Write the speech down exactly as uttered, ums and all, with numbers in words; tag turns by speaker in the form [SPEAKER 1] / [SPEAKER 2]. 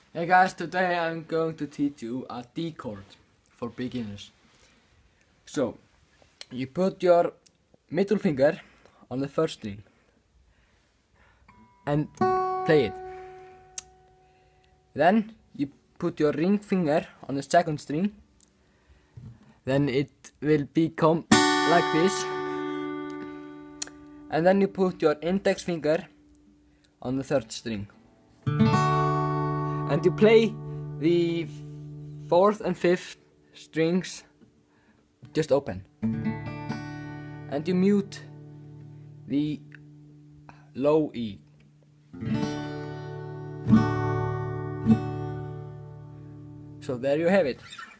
[SPEAKER 1] Hey guys, today I'm going to teach you a D chord for beginners. So, you put your middle finger on the first string and play it. Then you put your ring finger on the second string. Then it will become like this. And then you put your index finger on the third string. And you play the fourth and fifth strings just open. And you mute the low E. So there you have it.